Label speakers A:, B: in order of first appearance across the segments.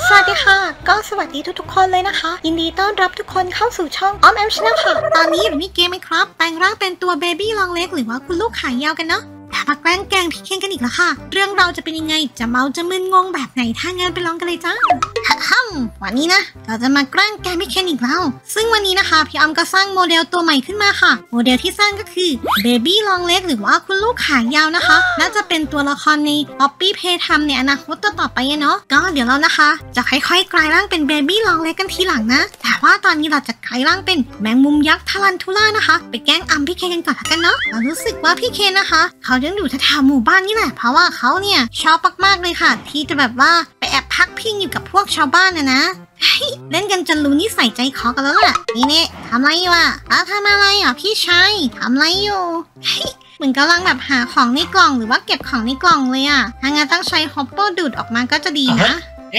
A: สวัสดีค่ะก็สวัสดีทุกคนเลยนะคะยินดีต้อนรับทุกคนเข้าสู่ช่องออมแอมชาแนลค่ะตอนนี้อยู่ในเกมไหมครับแปลงร่างเป็นตัวเบบี้ลองเล็กหรือว่าคุณลูกขายาวกันเนาะแต่มาแกล้งแกล้งพี่เคนกันอีกแล้วค่ะเรื่องเราจะเป็นยังไงจะเมาจะมึนงงแบบไหนถ้างั้นไปลองกันเลยจ้าวันนี้นะเราจะมาแกล้งแกล้งพี่เคนอีกแล้วซึ่งวันนี้นะคะพี่ออมก็สร้างโมเดลตัวใหม่ขึ้นมาค่ะโมเดลที่สร้างก็คือเบบี้ลองเล็กหรือว่าคุณลูกขายาวนะคะน่าจะเป็นตัวละครใน Poppy Playtime ในอนาคตต่อไปเนาะก็เดี๋ยวเรานะคะจะค่อยๆกลายร่างเป็นเบบี้ลองเล็กกันทีหลังนะแต่ว่าตอนนี้เราจะกลายร่างเป็นแมงมุมยักษ์ทารันทูล่านะคะไปแกล้งอัมพี่เคนกันก่อนกันเนาะเรารู้สึกว่าพี่เคนนะคะเขายังอยู่แถวหมู่บ้านนี่แหละเพราะว่าเขาเนี่ยชอบมากๆเลยค่ะที่จะแบบว่าไปแอบพักพิงอยู่กับพวกชาวบ้านนะเล่นกันจนรู้นิสัยใจคอกันแล้วล่ะนี่ทำอะไรอยู่อ่ะทำอะไรอ่ะพี่ชายทำอะไรอยู่เหมือนกำลังแบบหาของในกล่องหรือว่าเก็บของในกล่องเลยอ่ะถ้างั้นต้องใช้ฮอปเปอร์ดูดออกมาก็จะดีนะ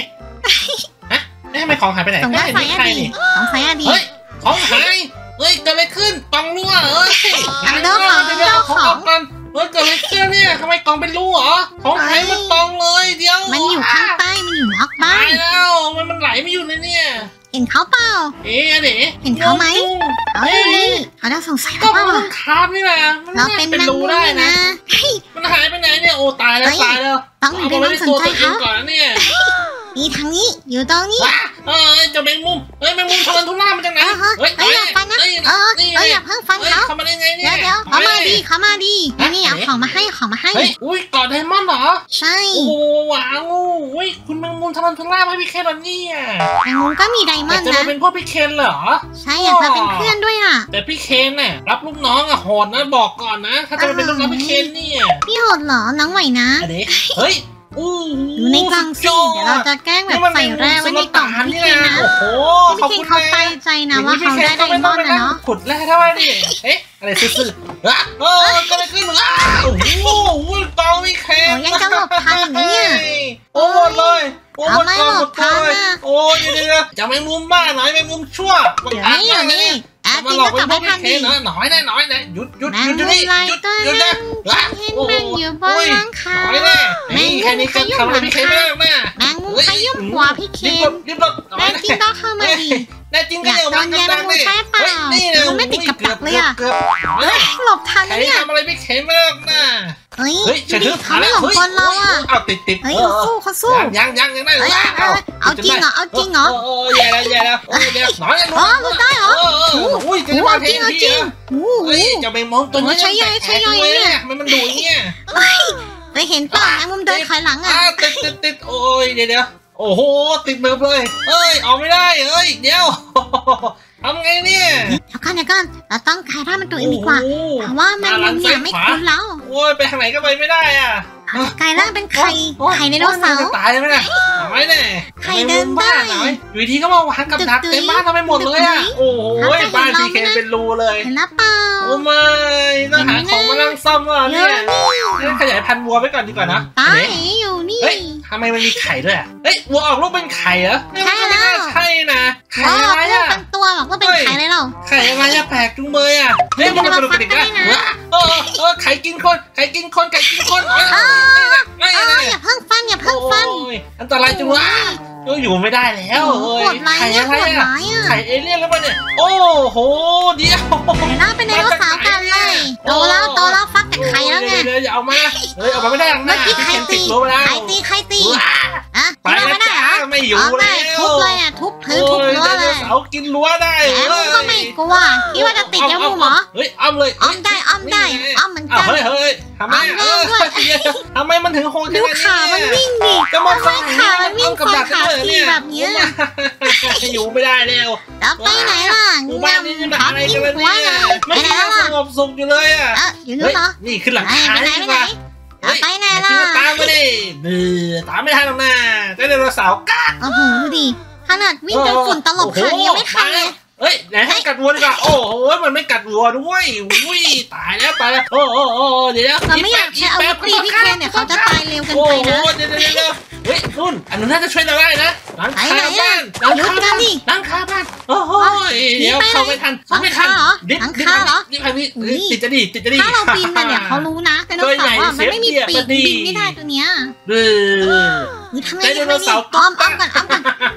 B: ทำไมของหายไปไหน
A: สงสัยอดี
B: เฮ้ยของหายเฮ้ยเกิดอะไรขึ้นกล่องรั่วเอ้ย
A: เจ้าของ
B: เกิดอะไรขึ้นเนี่ยทำไมกล่องเป็นรูเหรอของหายมันกล่องเลยเดี๋ยว
A: มันอยู่ข้างใต้มันอยู่นอกบ้าน
B: แล้วมันไหลไม่อยู่เลยเนี่ย
A: เห็นเขาเปล่าเห็นเขาไหมเขาอยู่นี่เขาจะสงสัย
B: ก็มันคาบนี่แหละ
A: เราเป็นแมงมุมนะ
B: มันหายไปไหนเนี่ยโอ้ตายแล้ว
A: ต้องไปต้องสนใจเขา
B: ก่อนเนี่ย
A: มีทางนี้อยู่ตรงนี้
B: จะแมงมุมแมงมุมทารันทูล่ามันจากไหน
A: อย่าฟันนะอย่าเพิ่งฟันเขา
B: มาได้ไงเนี่ย
A: เดี๋ยวเขามาดีนี่เอาของมาให้
B: อุ้ยกอดไดมอนด์เหรอ
A: ใช่
B: โอ้ว้าวอุ้ยคุณแมงมุมทารันทูล่าให้พี่เคนเหรอเนี่ย
A: แมงมุมก็มีไดมอนด์นะ
B: จะเป็นพวกพี่เคนเหรอ
A: ใช่อยากจะเป็นเพื่อนด้วยอ่ะ
B: แต่พี่เคนน่ะรับลูกน้องโหดนะบอกก่อนนะถ้าจะเป็นลูกน้องพี่เคนเนี่ย
A: พี่โหดเหรอน้องไหวนะ
B: เฮ้ย
A: ดูในกล่องสิเดี๋ยวเราจะแกล้งแบบใส่แร่ไว้ในกล่องพี่เคนนะพี่เคนเขาตั้งใจนะว่าเขาได้ไดมอนด์นะเนาะ
B: ขุดแร่เท่าไหร่ดิอะไรซื่อก็เลยขึ้นโอ้โหกองพี่เคน
A: ยังจะหลบทันเนี่ย
B: โอ้หมดเลย
A: ทำไมหลบทันอ่ะ
B: โอ้ยจะแมงมุมบ้าหน่อยแมงมุมชั่ว
A: อยู่นี่
B: มาหลอกไปพวกพี่เคนหน่อยนะหยุดนี่หยุดนะ
A: เห็นแมงอยู่บนหลังคา
B: แมงแค่นี้ก็ทำอะไรพี่เคนไม่ได้แม่
A: แมงมุมขยุ่มหัวพี่เคนแม่จริงต้องเข้ามาดี
B: แน่จริงก็
A: อยากโดนแย่แมงมุมใช่เปล่าไม่ติดกับดักเลยอ่ะหลบทันเนี่ย
B: ทำอะไรพี่เคนไม่ได้นะ
A: เฮ้ยเขาไม่หลงกลเราอ่ะ
B: เอาติด
A: เฮ้ยเขาสู้
B: ยังได้
A: เอาจริงเหรอ
B: แย่แล้วเดี๋ยวหน่อย
A: รู้ได้เหรอ
B: อุ้ยจะมาเพลงพี่จะไปมองตัวนี้
A: ใช่ย่อย
B: เนี่ยมันดุเนี่ย
A: ไปเห็นป่ะแมงมุมเดินถอยหลังอ่ะ
B: ติดโอ้ยเดี๋ยวโอ้โหติดมือเลยออกไม่ได้เดี๋ยวทำไงเนี่ย
A: เดี๋ยวก่อนเราต้องกลายร่างเป็นตัวเองดีกว่าเพราะว่าแมงมุมเนี่ยไม่คุ้นแล้ว
B: โอ้ยไปทางไหนก็ไปไม่ได้อ่ะ
A: กลายร่างเป็นไข่ไดโนเสาร์
B: ตายไหมเนี่ยทำไมเนี่ย
A: ไข่เดินได้
B: อยู่ทีก็มาวางกับดักเต็มบ้านทำไมหมดเลยอ่ะโอ้โหบ้านพี่เคนเป็นรูเลย
A: เห็นแล้วเปล่า
B: โอ้ไม่ต้องหาของมานั่งซ่อมแล้วเนี่ยขยายพันธุ์วัวไว้ก่อนดีกว่านะ
A: ตายอยู่นี่
B: ทำไมมันมีไข่ด้วยอ่ะวัวออกลูกเป็นไข่เหรอ
A: ใช่แล้ว
B: ใช่นะ
A: ไข่อะไรอ่ะเป็นตัวบอกว่าเป็นไข่อะไรเรา
B: ไข่อะไรอะแปลกจุงเบยอ่ะเนี่ยมันกระดูกกระดิกนะไข่กินคนไม่
A: อย่าเพิ่งฟัน
B: อันตรายจังวะอยู่ไม่ได้แล้ว
A: ไข่อะไรอ่ะ
B: ไข่เอเลี่ยนแล้วมันเนี่ยโอ้โหเดี๋ยว
A: น่าเป็นไดโนเสาร์กันเลยโตแล้วฟักจากไข่แล้วไง
B: อย่าเอามาเอามาไม่ได้หรอกนะ
A: ไข่ตีไปไม่ได้เหรอ
B: ไม่อยู่แล้ว
A: ทุบเลยอ่ะทุบพื้นทุบรั้วเลย
B: เสากินรั้วได้
A: แมึงก็ไม่กลัวคิดว่าจะติดแมงมุมเหรอ
B: อ้อมเลย
A: อ้อมได้เหมือนกัน
B: เฮ้ยทำไมมันถึงโหดขนาดนี้
A: ดูขามันวิ่งดิ
B: จะมาฟัง
A: ขามันวิ่งคนขาทีแบบนี้
B: อยู่ไม่ได้แล้ว
A: แล้วไปไหนล่ะ
B: บ้านนี้จะอะไรกันเนี่ยไม่ได้สงบสุขอยู่เลยอ่ะ
A: อยู่นู่นเหรอ
B: นี่ขึ้นหลังคาดีกว่า
A: ไปไหนล่ะ
B: ตามมาดิตามไม่ทันหรอกนะไดโนเสาร์กัด
A: โอ้โหดูดิขนาดวิ่งจนฝุ่นตลบขายังไม่ทันเลย
B: ไหนให้กัดวัวดีกว่าโอ้โหมันไม่กัดวัวด้วยตายแล้วโอ้เดี๋ยว
A: เราไม่อยากใช้อาวุธตีพี่เคนเนี่ยเขาจะตายเร็วเกินไปนะ
B: เดี๋ยวนุ่นอันนั้นน่าจะช่วยเราได้นะหลังคาบ้านโอ้โหเดี๋ยวเข้าไม่ทัน
A: หลังคาเหรอ
B: นี่พันนี้ติดจะดี
A: ถ้าเราบินเนี่ยเขารู้นะแต่เราถามว่ามันไม่มีปีกบินไม่ได้ตัวเนี้ย
B: ทำไงดีอ้อมก่อน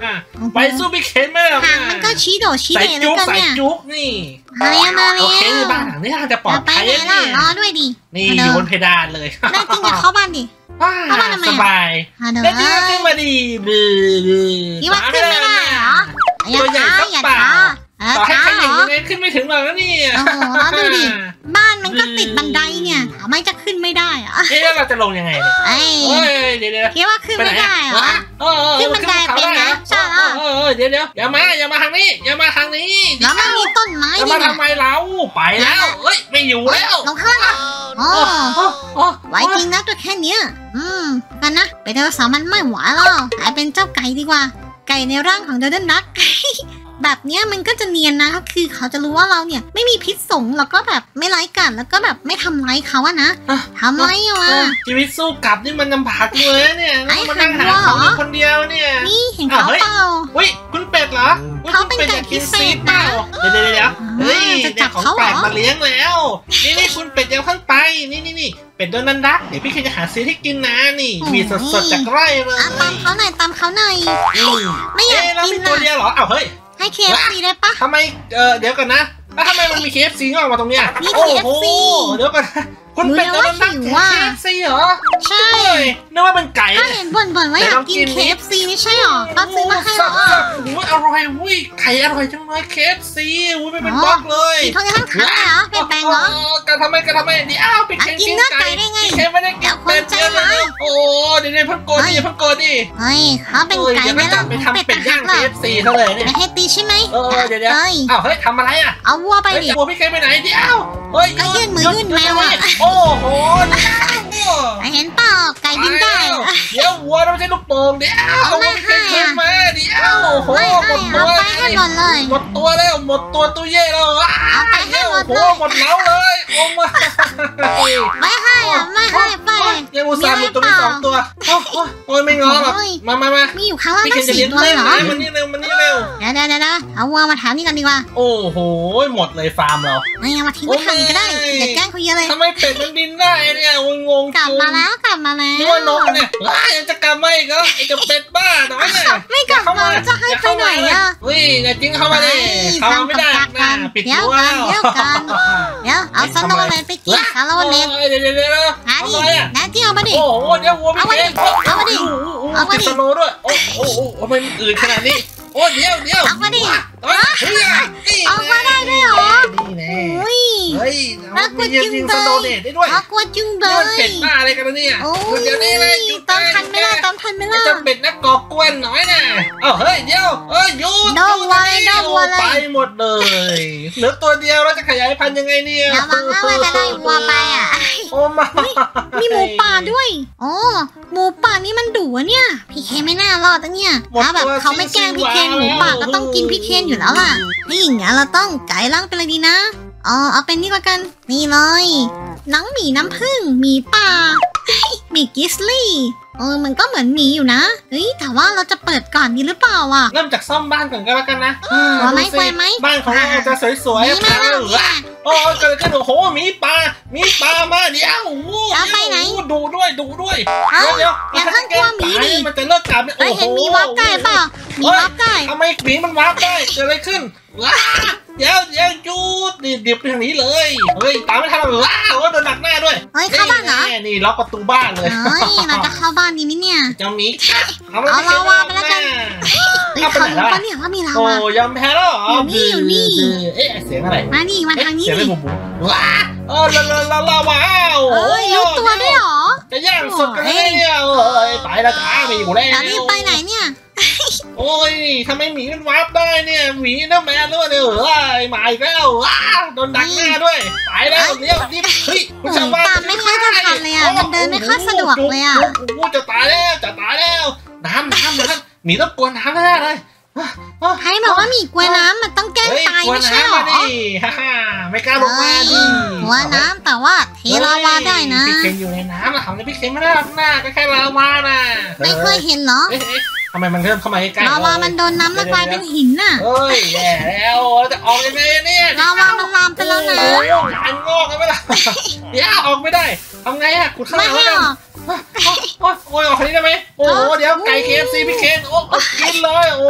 B: ไปสู้พี่เคนไม่หรอก
A: หางมันก็ชี้โดดชี้
B: ใส่
A: เดเลย
B: จุ๊ก
A: กัน
B: ใส่
A: เนี่ย
B: จุ๊กนี่
A: มาเร็วมาเร็
B: โอ
A: ว
B: เคบ้านหลังนี้น่าจะปลอด
A: ไป
B: ภัย
A: ไหน
B: เนี่
A: ล่ะ
B: ย
A: รอด้วยดิ
B: นี่อยู่บนเพดานเลย
A: แน่จริงอย่าเข้าบ้านดิ เข้ามาทำไม
B: สบาย
A: เดี๋ยว
B: แน่จริงก็ขึ้นมาดีบือ
A: นี่ว่าขึ้นไม่ได้เหรอ
B: ตัวใหญ่สัก
A: อย่า
B: เปล่า
A: ท้า
B: ต่อให้
A: ท้า
B: ใคร
A: เห
B: อ
A: ร
B: ย่าง
A: อ
B: นี้ขึ้นไม่ถึงหรอกนะนี่
A: โอ้โหแล้วดูดิ บ้านมันก็ติดบันไดเนี่ยทำไมจะขึ้นไม่ได้อะ
B: เอ๊ะแล้วเราจะลงยังไงเนี่ย
A: เอ้ย
B: เฮ้ยเดี๋ยว
A: คิดว่าขึ้นไม่ได้เหรอ ขึ้นบันไดเป็นนะใช่เหรอ
B: เดี๋ยวอย่ามาทางนี้อย่ามาทางนี้
A: แล้วมันมีต้นไม้
B: จะ
A: ด้ว
B: มาย
A: นะ
B: ทำไมเราไปแล้วเฮ้ยไม่อยู่แล้ว
A: ลงข้างล่างโอ้ไหวจริงนะตัวแค่เนี้ยกันนะเป็นไดโนเสาร์มันไม่ไหวแล้วกลายเป็นเจ้าไก่ดีกว่า ไก่ในร่างของเดนนัก แบบเนี้ยมันก็จะเนียนนะก็คือเขาจะรู้ว่าเราเนี่ยไม่มีพิษสงแล้วก็แบบไม่ไร้กันแล้วก็แบบไม่ทำร้ายเขาอะนะทำไมวะ
B: ชีวิตสู้กลับนี่มันลำบากเลยเนี่ยมานั่งหาของคนเดียวเนี่ย
A: นี่เห็นเขาเปล่า
B: อุ้ยคุณเป็ดเหรอ
A: เขาเป็นไก่พิเศษนะ
B: เดี๋ยวเฮ้ยจะของแปลกมาเลี้ยงแล้วนี่คุณเป็ดยังขึ้นไปนี่เป็ดโดนันดักเดี๋ยวพี่เคจะหาซื้อให้กินนะนี่มีสดๆจากไร่เลย
A: ตามเขาหน่อยตามเขาหน่อยไม่อยาก
B: แล้ว
A: กิ
B: มี
A: น
B: ตัว
A: นะ
B: เดียวเหรออ้าวเฮ้ย
A: ให้ KFC ได้ปะ
B: ทำไมเดี๋ยวก่อนนะแล้วทำไมมันมี KFC งอกมาตรงเนี้ย
A: นี่
B: โอ้
A: KFC
B: โหเดี๋ยวก่อนคุณเป็ดโดนันดัก KFC เหรอ
A: ใช่
B: นึกว่าเป็นไก่
A: ถ้าเห็นบ่นว่าอยากกิน KFC ไม่ใช่หรอก็ซื้อมาให้เรา
B: โอ้ยอร่อยวุ้ยไข่อร่อยจังเลย KFC วุ้ยไม่เป็นบล็อกเลย
A: ท้องทั้งขาเลยเหรอเปลี่ยนแปลงเหรอ
B: กันทำไมเดี๋ยวไป
A: กินเนื้อไก่ได้ไง
B: พี่ไม่ได้กินเป็ดเยอะเลยโอ้เดี๋ยวเพิ่งโกรธดิเพิ่งโกรธดิ
A: เฮ้ยเขาเป็นไก่
B: ยัง
A: ไม่
B: ไม่
A: ล่ะ
B: ไปทำ
A: เป็ด
B: เป็ด
A: หั
B: ย่าก ง
A: เหรอ
B: KFC เท่าเลยเนี่ย
A: ไม่ให้ตีใช่ไหม
B: เดี๋ยวอ้าวเฮ้ยทำอะไรอ่ะ
A: เอาวัวไปดิ
B: วัวพี่เคไปไหนเดี๋ยวเฮ้ย
A: ก็ยื่นมือยื่นแมวอ่ะ
B: โอ้โห
A: เห็นเปล่าไก่บินได้
B: เดี๋ยววัวไม่ใช่ลูกโป่งเดี๋ยวเอาพี่เคขึ้นมาเดี๋ยวโอ้โห
A: ไม่ให้เอาไปให้หมดเลย
B: หมดตัวแล้วหมดตัวตู้เย่แล้ว
A: เอาไปให้หมดเลย
B: โอ้หมดเล้าเลยโอ้มา
A: ไม่ให้อ่ะไม่ให้ไป
B: ยังอุตส่าห์มีตัวมี2ตัวโอ้ยไม่งอหรอกมา
A: มีอยู่ข้างล่าง
B: พี่
A: ตั้
B: เคน
A: ง
B: จะเลี้ยง
A: 4 ตัว
B: เล่น
A: เหรอ
B: ไหมมันนี่เร็วเ
A: ดี๋ยวเอาวัวมาถามนี่กันดีกว่า
B: โอ้โหหมดเลยฟาร์มเรา
A: ไม่เอามาทิ้งไว้ทางนี้ก็ได้อย่าแกล้งเขาเยอะเลย
B: ทำไมเป็ดมันบินได้เนี่ยงง
A: กลับมาแล้ว
B: นึกว่านกเนี่ยยังจะกลับมาอีกเหรอไอ้เจ้าเป็ดบ้าน้อยเนี่ย
A: ไม่กลับมาจะให้ไปไหนอ่ะ
B: เฮ้ยอย่าจริงเข้ามาดิเข้าไม่ได้นะปิด
A: เดี๋ยว
B: รั้ว
A: กันเดี๋ยวเอาสโนว์เลยไปกินสโนว์เน็ต
B: เดี๋ยว
A: หาดิ
B: อะไรอ่ะ
A: นะที่เอามาดิ
B: โอ้โหเดี๋ยววัวไม่เป็นเป็นสโนด้วยโอ้โหมันอืดขนาดนี้โอ้เดี๋ยว
A: เอามาดิ
B: เฮ้ย
A: เอามาได้ด้วยเหรอ
B: นี่แน่
A: โอ้ย
B: เฮ้ย
A: น่ากลัวจริง
B: สโนเดทได้ด้วย
A: น่ากลัวจริงเล
B: นี่มัน
A: ย
B: เป็ดบ้าอะไรกันเนี่ย
A: โอ้
B: เดี๋ยวนี้เลย
A: ตามทันไม่ล่ะ
B: จะเป็ดนักก่อกวนน้อยน่ะเฮ้ยเดี๋ยวหยุดไปหมดเลยเหลือตัวเดียวแล้วจะขยายพันธุ์ยังไงเนี่ย
A: ระวังนะว่าจะได้วัวไปอ่ะ
B: โอ้มา
A: มีหมูป่าด้วยอ๋อหมูป่านี่มันดุอะเนี่ยพี่เคนไม่น่ารอดนะเนี่ยถ้าแบบเขาไม่แกล้งพี่เคนหมูป่าก็ต้องกินพี่เคนอยู่แล้วล่ะนี่อย่างงั้นเราต้องไก่ล่างไปเลยดีนะเอาเป็นนี่ละกันนี่เลยน้องหมีน้ำผึ้งหมีป่าหมีกิสลี่มันก็เหมือนหมีอยู่นะเฮ้ยแต่ว่าเราจะเปิดก่อนดีหรือเปล่าอ่ะ
B: เริ่มจากซ่อมบ้านก่อนก็แล้วกันนะ
A: กลัวไหม
B: บ้านของเราจะสวยๆ
A: นี่มาแล้วเนี่ย
B: โอ้เกิดขึ้นโอ้โหมีปลามาเดี๋ยวดูด้วยเดี๋ยว
A: อย่าเพิ่งกลัวหมีดิ
B: มันจะเลิกกัดโอ้โห
A: เห็นมีวาร์ปได้เปล่ามีวาร์ปได้
B: ทำไมหมีมันวาร์ปได้เกิดอะไรขึ้นเดี๋ยวจูดนี่เดี๋ยวไปทางนี้เลยเฮ้ยตามไม่ทันหรอกโดนหนักหน้าด้วย
A: เฮ้ยเข้าบ้านเหรอ
B: นี่ล็อกประตูบ้านเลย
A: เฮ้ยเราจะเข้าบ้านดีไหมเนี่ย
B: เจ้าหมี
A: เอาลาวาไปแล้วกันเฮ้ยเขารู้ปะเนี่ยว่ามีลา
B: โอ้
A: วาย
B: อมแพ้แล้วเหรอ
A: อยู่นี่
B: เอ๊ะเสียงอะไร
A: มานี่มาทางนี้
B: เสียง
A: ดิ
B: ไม่บุบว้าลาวา
A: เอ้ยรู้ตัวด้วยเหรอ
B: จะย่างสดกันเลยเนี่ยตายแล้วจ้ามีอยู่แล้ว
A: แล้วนี่ไปไหนเนี่ย
B: โอ้ยทำไมหมีมันวาร์ปได้เนี่ยหมีน้าแม่ด้วยเนี่ยมาอีกแล้วโดนดักหน้าด้วยตายแล้วเดี๋ยวนี่เฮ้ย
A: ตามไม่ค่อยทันเลยอ่ะมันเดินไม่ค่อยสะดวกเลยอ่ะ
B: จะตายแล้วน้ำหมีต้องกวนน้ำแน่เลย
A: ใครบอกว่าหมีกลัวน้ำมันต้องแกล้งตายไม่ใช่หรอ
B: ไม่กล้าลงมาดิ
A: กลัวน้ำแต่ว่าเทลาวาได้นะ
B: พี่เคนอยู่ในน้ำอะทำในพี่เคนไม่ได้หน้าก็แค่ลาวาน่ะ
A: ไม่เคยเห็นเหรอ
B: ทำไมมันเริ่มเข้ามาใกล้
A: ลาวามันโดนน้ำแล้วกลายเป็นหินน่ะ
B: เฮ้ยแย่แล้วจะออกยังไงเนี่ย
A: ลาวามันลามไปแล้วนะ
B: งานงอกกันไหมล่ะเดี๋ยวออกไม่ได้ทำไงอะขุดข้าง
A: ไม่
B: หลัง
A: ให้
B: แล้ว
A: อ
B: กัน
A: อก
B: โอ้ยออกคนนี้ได้ไหมโอ้โหเดี๋ยวไก่ KFC พี่เคนโอ้กินเลยโอ้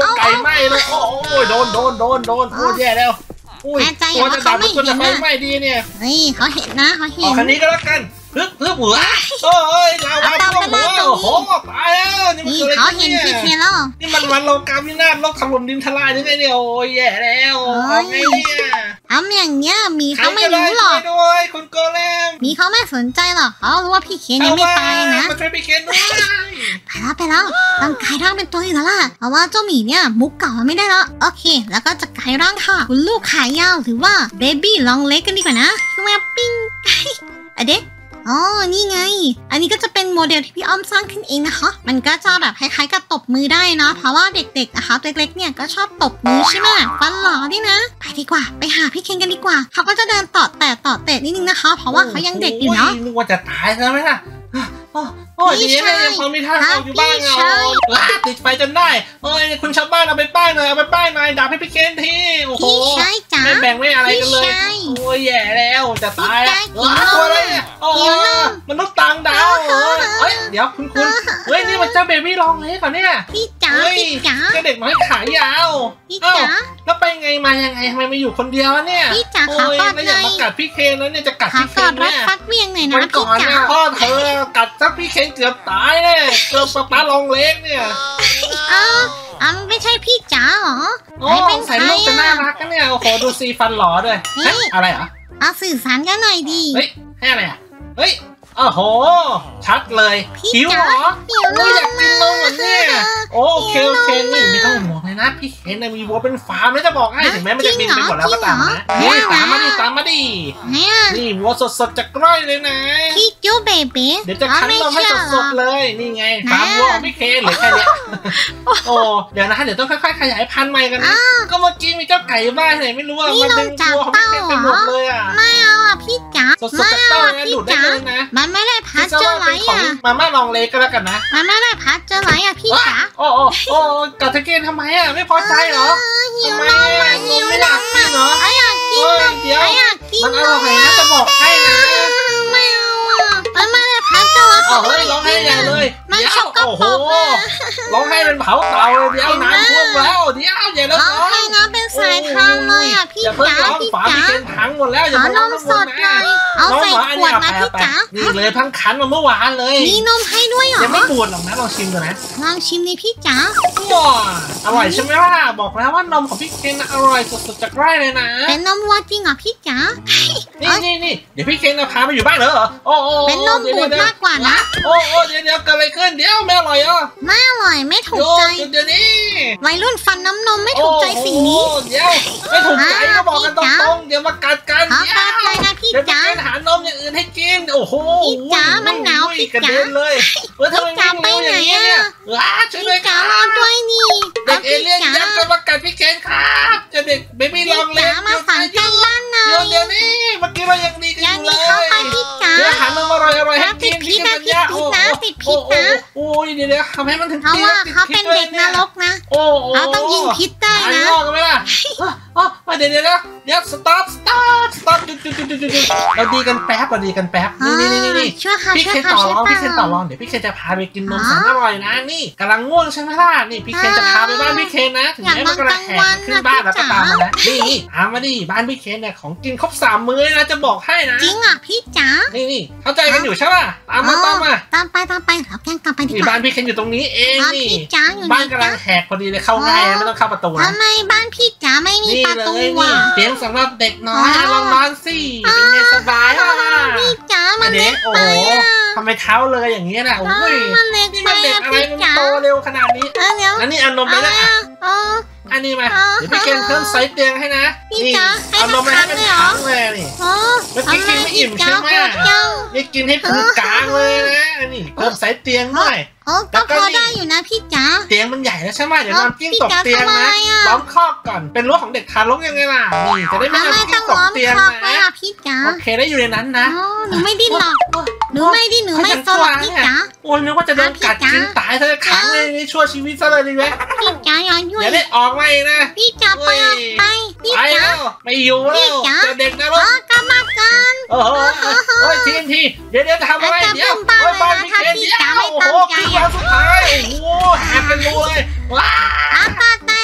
B: ไก่ไหม้เลยโอ้ยโดนโอ้แย่แล้วอุ้ยตัวจะดับมันจะไฟไหม้ดีเนี่ย
A: นี่เขาเห็นนะเขาเห็น
B: คันนี้ก็แล้วกันเพิ่มหัวโอ้ยเราโอ้โหตายแล้ว
A: นี่เขาเห็นพี่เคนแล้ว
B: นี่มันโลกาวินาศโลกถล่มดินทลายยังไงเนี่ยโอ้ยแย่แล้วไงเนี่ย
A: ทำอย่างเงี้ยมีเขาไม่รู้หรอก
B: ด้วยคุณโกเลม
A: มีเขาไม่สนใจหรอกเขารู้ว่าพี่เคนยังไม่ตายนะ
B: มาช่วยพี่เคนด้วย
A: ไปแล้วต้องกลายร่างเป็นตัวอีกแล้วล่ะเพราะว่าเจ้าหมีเนี่ยมุกเก่าไม่ได้แล้วโอเคแล้วก็จะกลายร่างค่ะคุณลูกขายาวหรือว่าเบบี้ลองเล็กกันดีกว่านะคือว่าปิ้งเด็กอ๋อนี่ไงอันนี้ก็จะเป็นโมเดลที่พี่อ้อมสร้างขึ้นเองนะคะมันก็จะแบบคล้ายๆกับตบมือได้นะเพราะว่าเด็กๆนะคะเล็กๆเนี่ยก็ชอบตบมือใช่ไหมฟันหล่อดินะไปดีกว่าไปหาพี่เคนกันดีกว่าเขาก็จะเดินต่อแตะนิดนึงนะคะเพราะว่าเขายังเด็กอยู่เนาะ
B: นึกว่าจะตายใช่ไหมล่ะโอ้ยดีนะยังพอมีทางออกอยู่บ้างติดไฟจนได้โอ้ยคุณชาวบ้านเอาไปป้ายหน่อยดับให้พี่เคนทีโอ้โหไม่แบ่งไม่อะไรกันเลยโอ้ยแย่แล้วจะตายตัวอะไรเนี่ยโอ้มันต้องต่างดาวเฮ้ยเดี๋ยวคุณเฮ้ยนี่มันเจ้าเบบี้ลองเล็กก่อนเนี่ย
A: พี่จ๋า
B: เจ้าเด็กน้อยขายาวแล้วไปไงมายังไงทำไมมาอยู่คนเดียวเนี่ย
A: พี่จ๋าขา
B: กอดเลยอย่ามากัดพี่เคนแล้วเนี่ยจะกัดพี่เคน
A: เนี่ยฟัดเวียงหน่อยนะพี่จ๋า
B: พ่อเธอกัดซักพี่เคนเกือบตายเลยเกือบป้าลองเล็กเนี่ย
A: ไม่ใช่พี่จ๋าหรอ
B: เป็นใส่ลูกจะน่ารักกันเนี่ยโอ้โหดูซีฟันหล่อด้วยอะไรเหรอ
A: สื่อสารกันหน่อยดี
B: เฮ้ยให้อะไรอ่ะเฮ้ยโอ้โหชัดเลยหิวเหรออยากกินนมเหมือนเนี่ยโอเคนี่ไม่ต้องห่วงเลยนะพี่เคนมีวัวเป็นฟาร์มแล้วจะบอกให้ถึงแม้มันจะบินไปหมดแล้วก็ตามนะนี่ตามมาดินี่วัวสดจากไร่เลยนะ
A: พี่จูเบบี
B: เดี๋ยวจะคั้นนมให้สดเลยนี่ไงฟาร์มวัวพี่เคนหรือแค่นี้โอ้เดี๋ยวนะเดี๋ยวต้องค่อยๆขยายพันธุ์ใหม่กันนะก็เมื่อกี้มีเจ้าไก่บ้านไหนไม่รู้ว่ามันดึงวัวของพี่เคนไปหมดเลยอ่ะ
A: ไม่เอาอ่ะพี่จ๋า
B: สดจากเต้าเนี่ยดูดได้เลยนะ
A: มันไม่ได้พัดเจอไรอ่ะ
B: มาม่าลองเล็กก็แล้วกันนะ
A: มันไม่ได้พัดเจอไรอ่ะพี่จ๋า
B: โอ้กัดตะเกียนทำไมอ่ะไม่พอใจเหรอ
A: ทำไมไม่อยากกินเหรออยากกิน
B: เดี๋ยวมันอร่อยนะจะบอกให้นะ
A: ไม่เอาอ่ะมันไม่ได้พัดเจอไร
B: เฮ้ยร้องให้อย่างเลย
A: มันชอบกระป๋อง
B: ร้องให้เป็นเผาเตาเดี๋ยวน้ำท่วมแล้วเดี๋ยวอย่าร้อง
A: ให้นะเป็นสายทางเลยอ่ะพี่จ๋า
B: พี่เป็นถังหมดแล้วอย่า
A: ร้องนมสดเลยเอาใส่ขวดนะพี่จ๋า
B: นี่เลยทั้งขันมาเมื่อวานเลย
A: มีนมให้ด้วยเหรอ
B: ยังไม่ปวดหรอกนะลองชิมดูนะ
A: ลองชิมดิพี่จ๋า
B: ว้าอร่อยใช่ไหมล่ะบอกแล้วว่านมของพี่เคนอร่อยสดๆจากไร่เลยนะ
A: เป็นนมวัวจริงเหรอพี่จ๋า
B: นี่เดี๋ยวพี่เคนพาไปอยู่บ้านเหรอโอ้
A: เป็นนมบูดมากกว่านะ
B: โอ้เดี๋ยวเกิดอะไรขึ้นเดี๋ยวไม่อร่อยอ่ะ
A: ไม่อร่อยไม่ถูกใจ
B: เดี๋ยวนี้
A: วัยรุ่นฟันน้ำนมไม่ถูกใจสิ่งนี้
B: เดี๋ยวไม่ถูกใจก็บอกกันตรงๆเดี๋ยวมากัดกัน
A: เดี๋ยว
B: นะ
A: พี่
B: จ๋าหานมอย่างอื่นให้กินโอ้โห
A: พี่จ๋ามันหนาวพี่จ๋า
B: เลยทำไมไม่ไปไหนอ่ะช่วยด้วย
A: ครับด้วยนี่
B: เด็กเอเลี่ยนยักษ์จะมากัดพี่เคนครับจะเด็กเบบี้ลองเล็ก
A: มาฝังกันบ้านนะ
B: เดี๋ยวนี้เมื่อกี้เรายังดีกันอยู่เลยเดี๋ยวหานมอร่อยให้กินพี่เคน
A: นะติดพิษนะ
B: โอ้ยเดี๋ยวทำให้มันถึง
A: เพราะว่าเขาเป็นเด็กนรกนะเขาต้องยิงพิษได้นะ
B: กันไหมล่ะเดี๋ยวสต็อปจุดเราดีกันแป๊บนี่พี่เคนต่อรองเดี๋ยวพี่เคนจะพาไปกินนมแสนอร่อยนะนี่กำลังง่วงใช่ไหมล่ะนี่พี่เคนจะพาไปบ้านพี่เคนนะถึงแม้มันกระแหกขึ้นบ้านแล้วก็ตามมาแล้วนี่ตามมาดิบ้านพี่เคนเนี่ยของกินครบ3 มื้อนะจะบอกให้นะ
A: จริงอ่ะพี่จ๋า
B: นี่เข้าใจกันอยู่ใช่ป่ะตามมา
A: ตามไปเราแกล้งตามไปดีกว่า
B: บ้านพี่เคนอยู่ตรงนี้เองนี่บ้านกำลังแหกพอดีเลยเข้าง่ายไม่ต้องเข้าประตู
A: ทำไมบ้านพี่จ๋าไม่มีประตูวะ
B: เตียงสำหรับเด็กน้อยลองนอนสิเป็นไงสบาย
A: พี่จ๋ามันเล็กไป
B: ทำไมเท้าเลยอย่างเงี้ยนะโอ้ย
A: มันเล็กไป
B: อะไรมันโตเร็วขนาดนี้แล้วนี่นมไปแล้วอันนี้มาเดี๋ยวพี่เคนเพิ่มไซส์เตียงให้นะนี่เอานมไปให้เป็นถังเลยนี่เมื่อกี้กินไม่อิ่มใช่ไหมนี่กินให้พุงกลางเลยนะนี่เพิ่มไซส์เตียงด้วย
A: ก็พอได้อยู่นะพี่จ๋า
B: เตียงมันใหญ่แล้วใช่ไหมเดี๋ยวนอนกิ้งตกเตียงนะล้อมคอกก่อนเป็นรั้วของเด็กทารกยังไงล่ะนี่จะได้ไม่นอนกิ้งตกเตียงนะ
A: พี่จ๋า
B: โอเคได้อยู่ในนั้นนะ
A: หนูไม่ดิ้นหรอกหนูไม่สนพี่จ๋า
B: โอ้ยนึกว่าจะโดนกัดกินตายเธอขังเลยนี่ชั่วชีวิตซะเลยดีไหม
A: พี่จ๋าอย่ายุ่ง
B: อย่าได้ออกมาอีกนะ
A: พี่จ๋าไปพี่จ๋า
B: ไม่อยู่แล้วเด็กนะลูก
A: กลับมากัน
B: โอ้ยทีเดี๋ยวทำอะไรเดี๋ยวบ้านพี่เคนเดี๋ยวโอ้โหคือวันสุดท้ายโอ้โหแหกเป็นรูเลยว้า
A: ตาย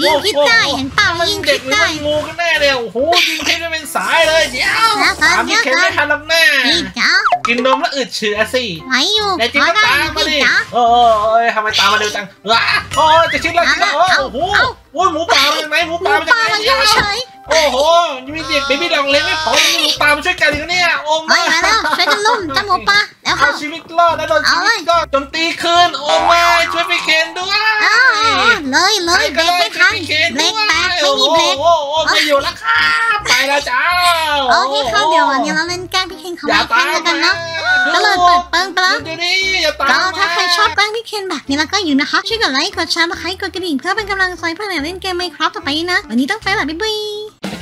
A: ยิงคิดได้เห็นเปล่ายิงคิดได้
B: งูกันแน่เลยโอ้โหยิงเพชรไม่เป็นสายเลยเดี๋ยวตามพี่เคนไม่ทันหรอกแน่กินนมแล้วอึดเชื้อสิ
A: ไหวอยู่
B: แต่จริงก็ตามมาดิโอ้ยทำไมตามมาเร็วจังโอ้ยจะชิดแล้วโอ้โหโอ้ยหมูป่ามาจากไหนหมูป่ามาจากไหนโอ้โหยังมีเด็กเบบี้ลองเล็กไม่พอยังมีหมูป่ามาช่วยกันอีกเนี่ยโอ้มา
A: แล้วช่วยกันลุ่มจับหมูป่าแล้ว
B: เอาชีวิตรอดแล้วโดนชีวิตก็โจมตีคืนโอ้มาช่วยพี่เคนด้วย
A: เลยเบรกไม่ทันเบรกแตกไม่มีเบรก
B: โอ้ไม่อยู่แล้วครับไปแล้วจ้า
A: โอเคครับเดี๋ยววันนี้เราเล่นแกล้งพี่เคนเขาไม่แข่งกันนะก็เลยเปิดเปิ้งไปแล้วก็ถ้าใครชอบแกล้งพี่เคนแบบนี้แล้วก็อยู่นะคะช่วยกดไลค์กดแชร์มาให้กดกระดิ่งเพื่อเป็นกำลังใจเพื่อเล่นเกมไมค์ครับต่อไปนะวันนี้ต้องไปแบบบ๊ายบาย